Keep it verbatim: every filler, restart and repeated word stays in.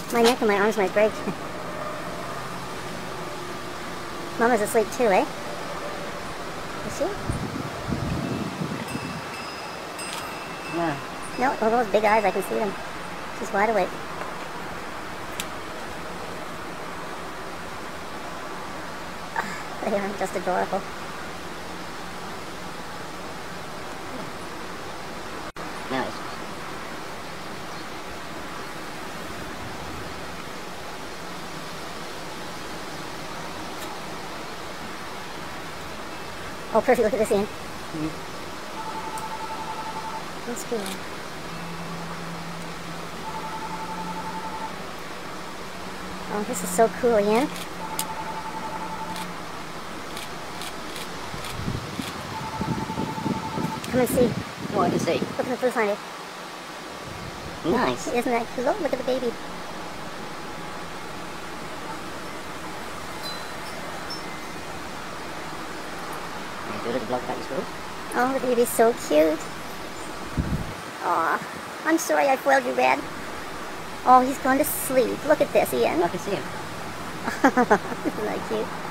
My neck and my arms might break. Mama's asleep too, eh? Is she? No. No, all those big eyes, I can see them. She's wide awake. They are just adorable. Nice. Oh, perfect. Look at this, Ian. Mm-hmm. That's cool. Oh, this is so cool, Ian. Come and see. Oh, I can see. Look at the food finder. Nice. Isn't that cool? Look at the baby. Yeah, do a little vlog back to school. Oh, the baby's so cute. Aw, I'm sorry I foiled you, Red. Oh, he's gone to sleep. Look at this, Ian. I can see him. Isn't that cute?